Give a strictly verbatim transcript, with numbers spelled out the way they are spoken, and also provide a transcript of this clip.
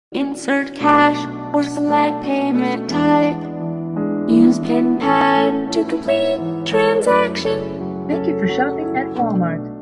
Insert cash or select payment type. Use PIN pad to complete transaction. Thank you for shopping at Walmart.